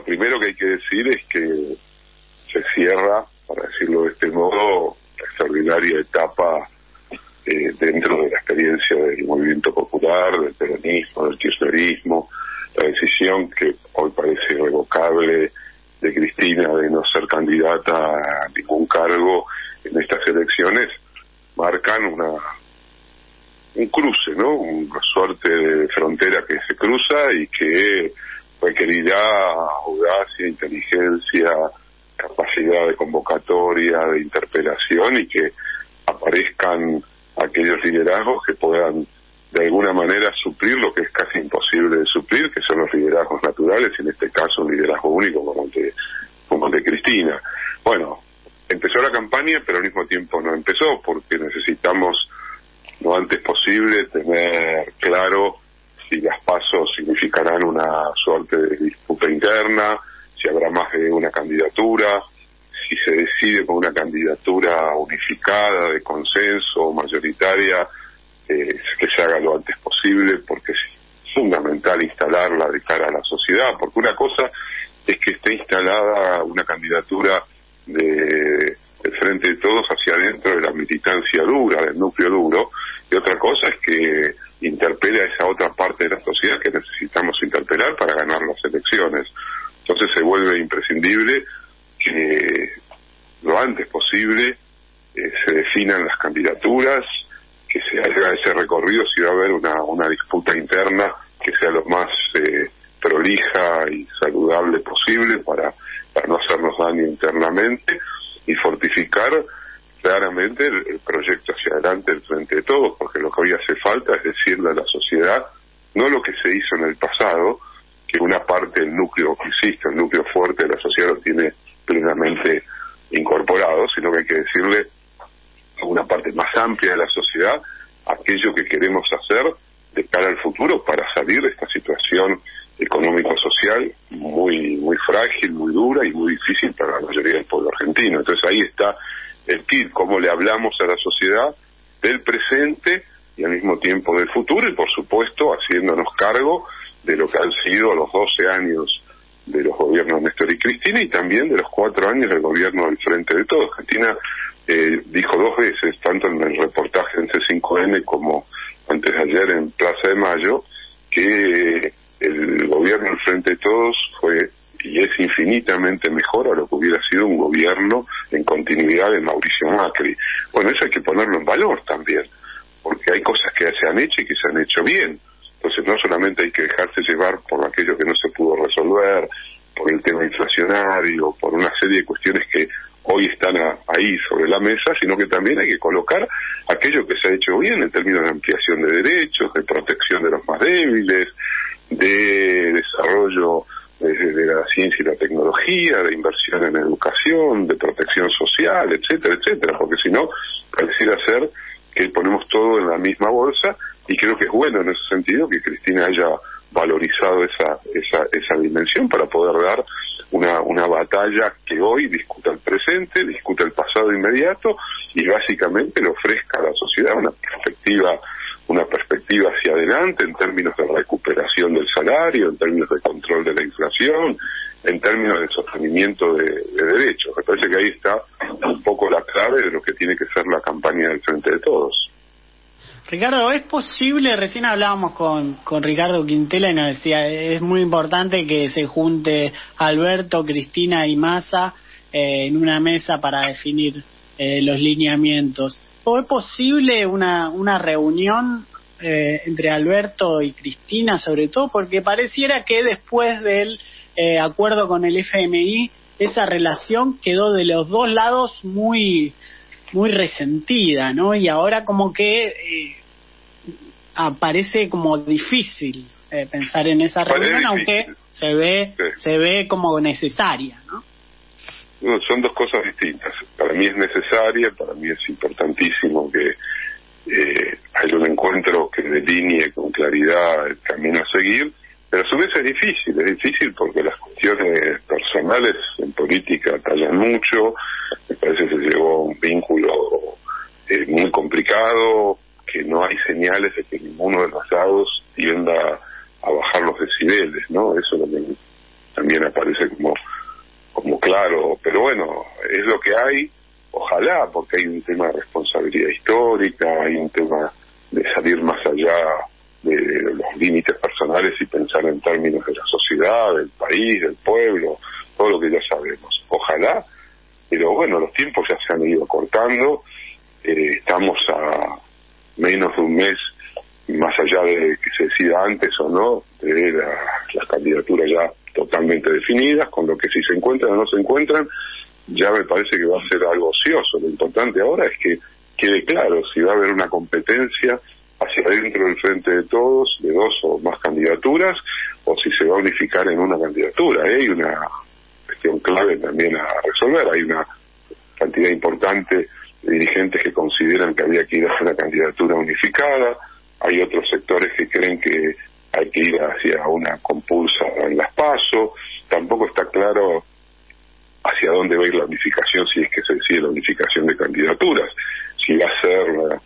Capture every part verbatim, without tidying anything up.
primero que hay que decir es que se cierra, para decirlo de este modo, la extraordinaria etapa eh, dentro de la experiencia del movimiento popular, del peronismo, del kirchnerismo, la decisión que hoy parece irrevocable de Cristina de no ser candidata a ningún cargo en estas elecciones, marcan una un cruce, ¿no? Una suerte de frontera que se cruza y que requerirá audacia, inteligencia, capacidad de convocatoria, de interpelación, y que aparezcan aquellos liderazgos que puedan de alguna manera suplir lo que es casi imposible de suplir, que son los liderazgos naturales, y en este caso un liderazgo único como el de, como el de Cristina. Bueno, empezó la campaña, pero al mismo tiempo no empezó, porque necesitamos lo antes posible tener claro si las pasos significarán una suerte de disputa interna, si habrá más de una candidatura, si se decide con una candidatura unificada, de consenso, mayoritaria, eh, que se haga lo antes posible, porque es fundamental instalarla de cara a la sociedad, porque una cosa es que esté instalada una candidatura de del Frente de Todos hacia adentro de la militancia dura, del núcleo duro, y otra cosa es que interpele a esa otra parte de la sociedad que necesitamos interpelar para ganar las elecciones. Entonces se vuelve imprescindible que lo antes posible eh, se definan las candidaturas, que se haga ese recorrido, si va a haber una, una disputa interna que sea lo más eh, prolija y saludable posible para, para no hacernos daño internamente, y fortificar claramente el, el proyecto hacia adelante del Frente de Todos, porque lo que hoy hace falta es decirle a la sociedad, no lo que se hizo en el pasado, que una parte del núcleo que existe, el núcleo fuerte de la sociedad lo tiene plenamente incorporado, sino que hay que decirle a una parte más amplia de la sociedad aquello que queremos hacer de cara al futuro para salir de esta situación económico-social muy muy frágil, muy dura y muy difícil para la mayoría del pueblo argentino. Entonces ahí está el kit, cómo le hablamos a la sociedad del presente y al mismo tiempo del futuro, y por supuesto haciéndonos cargo de lo que han sido los doce años de los gobiernos de Néstor y Cristina, y también de los cuatro años del gobierno del Frente de Todos. Cristina eh, dijo dos veces, tanto en el reportaje en C cinco N como antes de ayer en Plaza de Mayo, que el gobierno del Frente de Todos fue y es infinitamente mejor a lo que hubiera sido un gobierno en continuidad de Mauricio Macri. Bueno, eso hay que ponerlo en valor también, porque hay cosas que se han hecho y que se han hecho bien. Entonces no solamente hay que dejarse llevar por aquello que no se pudo resolver, por el tema inflacionario, por una serie de cuestiones que hoy están a, ahí sobre la mesa, sino que también hay que colocar aquello que se ha hecho bien en términos de ampliación de derechos, de protección de los más débiles, de desarrollo de, de la ciencia y la tecnología, de inversión en educación, de protección social, etcétera, etcétera, porque si no, pareciera ser que ponemos todo en la misma bolsa, y creo que es bueno en ese sentido que Cristina haya valorizado esa esa esa dimensión para poder dar una una batalla que hoy discuta el presente, discuta el pasado inmediato, y básicamente le ofrezca a la sociedad una perspectiva una perspectiva hacia adelante en términos de recuperación del salario, en términos de control de la inflación, en términos de sostenimiento de, de derechos. Me parece que ahí está un poco la clave de lo que tiene que ser la campaña del Frente de Todos. Ricardo, ¿es posible? Recién hablábamos con, con Ricardo Quintela y nos decía, es muy importante que se junte Alberto, Cristina y Massa eh, en una mesa para definir eh, los lineamientos. ¿O es posible una, una reunión eh, entre Alberto y Cristina, sobre todo porque pareciera que después del eh, acuerdo con el F M I, esa relación quedó de los dos lados muy muy resentida, ¿no? Y ahora como que eh, aparece como difícil eh, pensar en esa reunión, aunque se ve sí. se ve como necesaria, ¿no? No, son dos cosas distintas. Para mí es necesaria, para mí es importantísimo que eh, haya un encuentro que delinee con claridad el camino a seguir, pero a su vez es difícil, es difícil porque las cuestiones personales en política tallan mucho. Me parece que se llegó a un vínculo eh, muy complicado, que no hay señales de que ninguno de los lados tienda a bajar los decibeles, ¿no? Eso es lo que también aparece como, como claro, pero bueno, es lo que hay, ojalá, porque hay un tema de responsabilidad histórica, hay un tema de salir más allá de los límites personales y pensar en términos de la sociedad, del país, del pueblo, todo lo que ya sabemos. Ojalá, pero bueno, los tiempos ya se han ido cortando, eh, estamos a menos de un mes, más allá de que se decida antes o no, de la, las candidaturas ya totalmente definidas, con lo que si se encuentran o no se encuentran, ya me parece que va a ser algo ocioso. Lo importante ahora es que quede claro si va a haber una competencia hacia adentro del frente de todos, de dos o más candidaturas, o si se va a unificar en una candidatura. ¿eh? Hay una cuestión clave también a resolver. Hay una cantidad importante de dirigentes que consideran que había que ir hacia una candidatura unificada. Hay otros sectores que creen que hay que ir hacia una compulsa en las PASO. Tampoco está claro hacia dónde va a ir la unificación, si es que se decide la unificación de candidaturas, si va a ser una,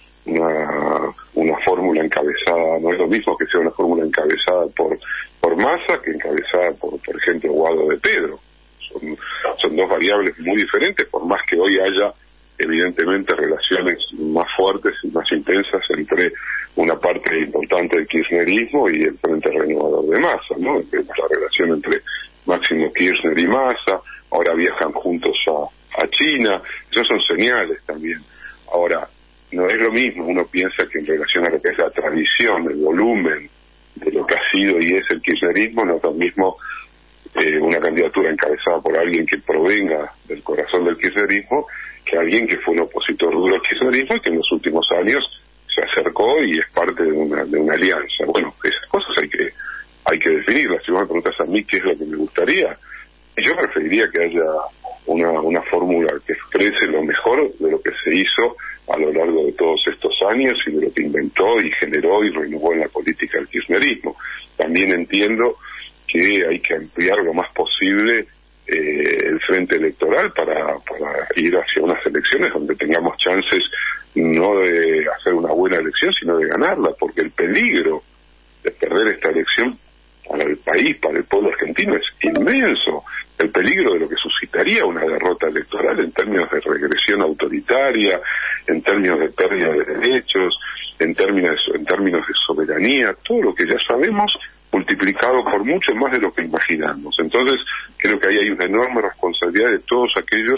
una, una fórmula encabezada, no es lo mismo que sea una fórmula encabezada por por Massa que encabezada por, por ejemplo, Guado de Pedro. Son, son dos variables muy diferentes, por más que hoy haya evidentemente relaciones más fuertes y más intensas entre una parte importante del kirchnerismo y el Frente Renovador de Massa, ¿no? La relación entre Máximo Kirchner y Massa, ahora viajan juntos a, a China, esas son señales también. Ahora, no es lo mismo, uno piensa que en relación a lo que es la tradición, el volumen de lo que ha sido y es el kirchnerismo, no es lo mismo eh, una candidatura encabezada por alguien que provenga del corazón del kirchnerismo que alguien que fue un opositor duro al kirchnerismo y que en los últimos años se acercó y es parte de una de una alianza. Bueno, esas cosas hay que hay que definirlas. Si vos me preguntas a mí qué es lo que me gustaría, yo preferiría que haya una, una fórmula que exprese lo mejor de lo que se hizo a lo largo de todos estos años y de lo que inventó y generó y renovó en la política el kirchnerismo. También entiendo que hay que ampliar lo más posible eh, el frente electoral para, para ir hacia unas elecciones donde tengamos chances no de hacer una buena elección, sino de ganarla, porque el peligro de perder esta elección para el país, para el pueblo argentino, es inmenso. El peligro de lo que suscitaría una derrota electoral en términos de regresión autoritaria, en términos de pérdida de derechos, en términos, en términos de soberanía, todo lo que ya sabemos multiplicado por mucho más de lo que imaginamos. Entonces, creo que ahí hay una enorme responsabilidad de todos aquellos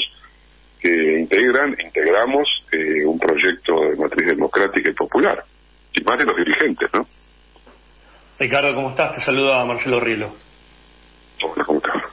que integran, integramos eh, un proyecto de matriz democrática y popular, y más de los dirigentes, ¿no? Ricardo, ¿cómo estás? Te saluda Marcelo Rielo. Hola, ¿cómo estás?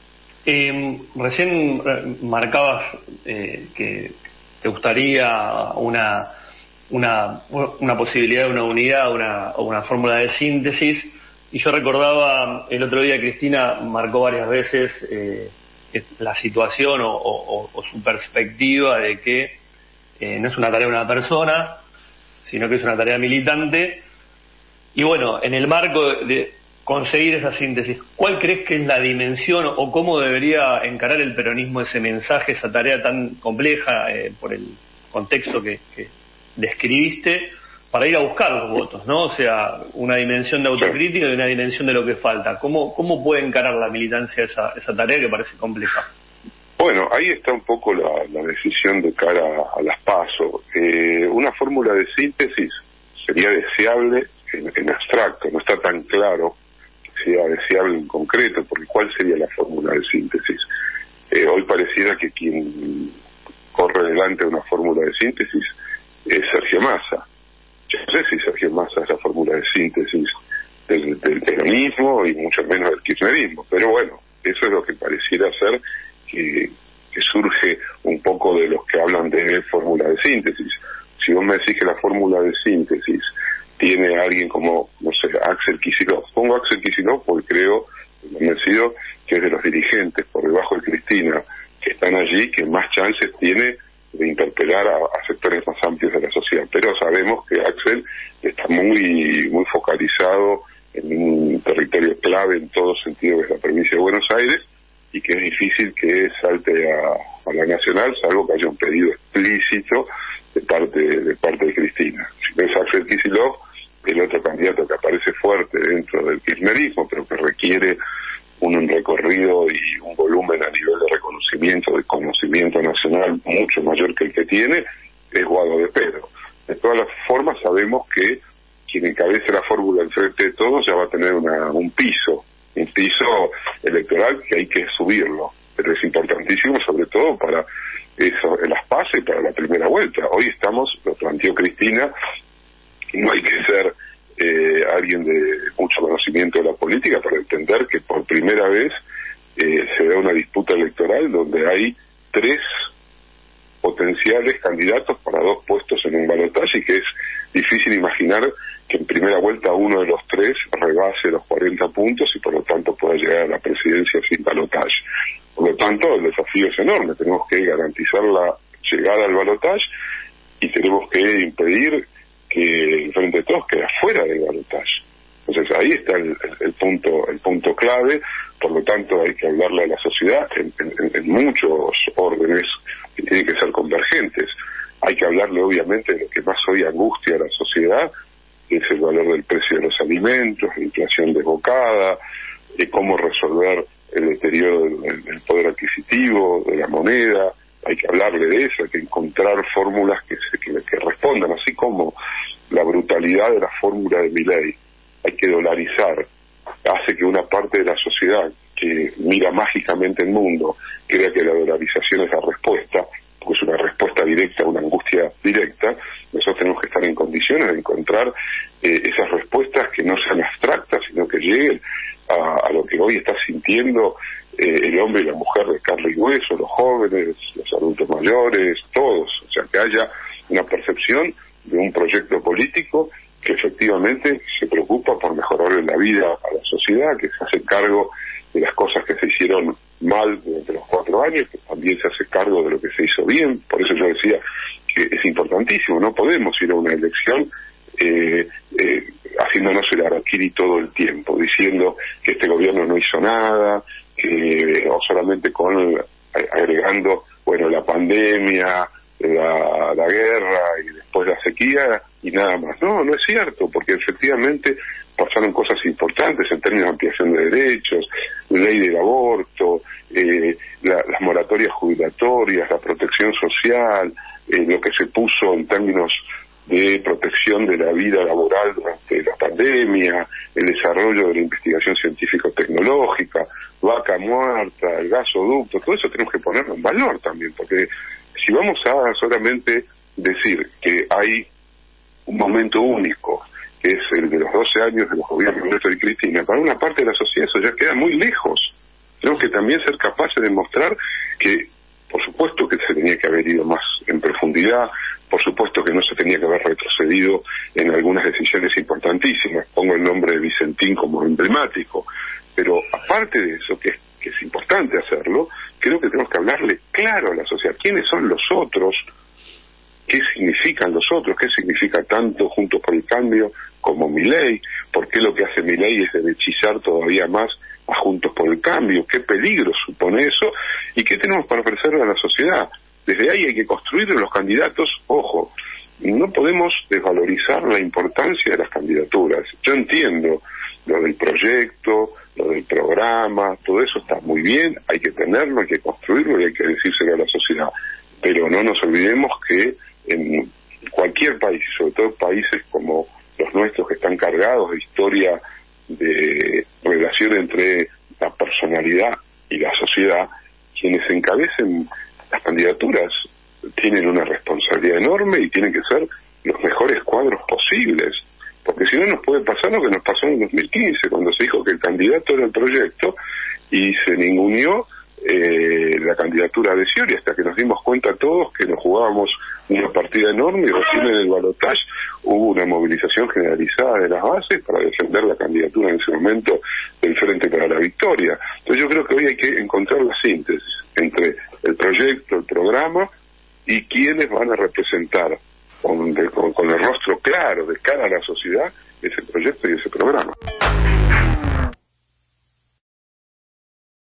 Eh, recién marcabas eh, que te gustaría una una una posibilidad de una unidad, una, una fórmula de síntesis, y yo recordaba el otro día Cristina marcó varias veces eh, la situación o, o, o su perspectiva de que eh, no es una tarea de una persona, sino que es una tarea militante. Y bueno, en el marco de conseguir esa síntesis, ¿cuál crees que es la dimensión o cómo debería encarar el peronismo ese mensaje, esa tarea tan compleja eh, por el contexto que, que describiste, para ir a buscar los votos, ¿no? O sea, una dimensión de autocrítica y una dimensión de lo que falta. ¿Cómo cómo puede encarar la militancia esa, esa tarea que parece compleja? Bueno, ahí está un poco la, la decisión de cara a, a las PASO. Eh, una fórmula de síntesis sería deseable en, en abstracto, no está tan claro que sea deseable en concreto, porque ¿cuál sería la fórmula de síntesis? Eh, hoy pareciera que quien corre delante de una fórmula de síntesis es Sergio Massa. Yo no sé si Sergio Massa es la fórmula de síntesis del, del peronismo y mucho menos del kirchnerismo, pero bueno, eso es lo que pareciera ser que, que surge un poco de los que hablan de fórmula de síntesis. Si vos me decís que la fórmula de síntesis tiene a alguien como, no sé, Axel Kicillof, pongo Axel Kicillof porque creo, convencido, que es de los dirigentes por debajo de Cristina que están allí, que más chances tiene de interpelar a, a sectores más amplios de la sociedad. Pero sabemos que Axel está muy muy focalizado en un territorio clave en todo sentido, que es la provincia de Buenos Aires, y que es difícil que salte a, a la nacional, salvo que haya un pedido explícito de parte de parte de Cristina. Si no es Axel Kicillof, el otro candidato que aparece fuerte dentro del kirchnerismo, pero que requiere un recorrido y un volumen a nivel de reconocimiento, de conocimiento nacional mucho mayor que el que tiene, es Guado de Pedro. De todas las formas sabemos que quien encabece la fórmula al frente de todos ya va a tener una, un piso, un piso electoral que hay que subirlo, pero es importantísimo sobre todo para eso, en las PASO y para la primera vuelta. Hoy estamos, lo planteó Cristina, no hay que ser eh, alguien de mucho conocimiento de la política para entender que por primera vez eh, se da una disputa electoral donde hay tres potenciales candidatos para dos puestos en un balotaje, y que es difícil imaginar que en primera vuelta uno de los tres rebase los cuarenta puntos y por lo tanto pueda llegar a la presidencia sin balotaje. Por lo tanto, el desafío es enorme. Tenemos que garantizar la llegada al balotaje y tenemos que impedir que el Frente de Todos quede afuera del balotaje. Entonces ahí está el, el, el punto el punto clave. Por lo tanto, hay que hablarle a la sociedad en, en, en muchos órdenes que tienen que ser convergentes. Hay que hablarle obviamente de lo que más hoy angustia a la sociedad, que es el valor del precio de los alimentos, la inflación desbocada, de cómo resolver el deterioro del, del poder adquisitivo, de la moneda. Hay que hablarle de eso, hay que encontrar fórmulas que, se, que, que respondan, así como la brutalidad de la fórmula de Milei. Hay que dolarizar, hace que una parte de la sociedad que mira mágicamente el mundo crea que la dolarización es la respuesta, porque es una respuesta directa a una angustia directa. Nosotros tenemos que estar en condiciones de encontrar eh, esas respuestas que no sean abstractas, sino que lleguen a, a lo que hoy está sintiendo eh, el hombre y la mujer de carne y hueso, los jóvenes, los adultos mayores, todos. O sea, que haya una percepción de un proyecto político que efectivamente se preocupa por mejorarle la vida a la sociedad, que se hace cargo de las cosas que se hicieron mal durante los cuatro años, que también se hace cargo de lo que se hizo bien. Por eso yo decía que es importantísimo, no podemos ir a una elección eh, eh, haciéndonos el harakiri todo el tiempo, diciendo que este gobierno no hizo nada, que o solamente con agregando, bueno, la pandemia, la, la guerra y después la sequía y nada más. No, no es cierto, porque efectivamente pasaron cosas importantes en términos de ampliación de derechos, ley del aborto, eh, la, las moratorias jubilatorias, la protección social, eh, lo que se puso en términos de protección de la vida laboral durante la pandemia, el desarrollo de la investigación científico-tecnológica, vaca muerta, el gasoducto, todo eso tenemos que ponerlo en valor también, porque si vamos a solamente decir que hay un momento único, que es el de los doce años de los gobiernos de Néstor y Cristina, para una parte de la sociedad eso ya queda muy lejos. Tenemos que también ser capaces de mostrar que, por supuesto que se tenía que haber ido más en profundidad, por supuesto que no se tenía que haber retrocedido en algunas decisiones importantísimas. Pongo el nombre de Vicentín como emblemático, pero aparte de eso, que es, que es importante hacerlo, creo que tenemos que hablarle claro a la sociedad. ¿Quiénes son los otros? ¿Qué significan los otros? ¿Qué significa tanto Juntos por el Cambio como Milei? ¿Por qué lo que hace Milei es derechizar todavía más a Juntos por el Cambio? ¿Qué peligro supone eso? ¿Y qué tenemos para ofrecerle a la sociedad? Desde ahí hay que construir los candidatos. Ojo, no podemos desvalorizar la importancia de las candidaturas. Yo entiendo lo del proyecto, lo del programa, todo eso está muy bien, hay que tenerlo, hay que construirlo y hay que decírselo a la sociedad. Pero no nos olvidemos que en cualquier país, sobre todo países como los nuestros que están cargados de historia de relación entre la personalidad y la sociedad, quienes encabecen las candidaturas tienen una responsabilidad enorme y tienen que ser los mejores cuadros posibles, porque si no nos puede pasar lo que nos pasó en el dos mil quince, cuando se dijo que el candidato era el proyecto y se ninguneó eh, la candidatura de Scioli, hasta que nos dimos cuenta todos que nos jugábamos una partida enorme y recién en el balotaje hubo una movilización generalizada de las bases para defender la candidatura en ese momento del Frente para la Victoria. Entonces yo creo que hoy hay que encontrar la síntesis entre el proyecto, el programa y quiénes van a representar con, con, con el rostro claro de cara a la sociedad ese proyecto y ese programa.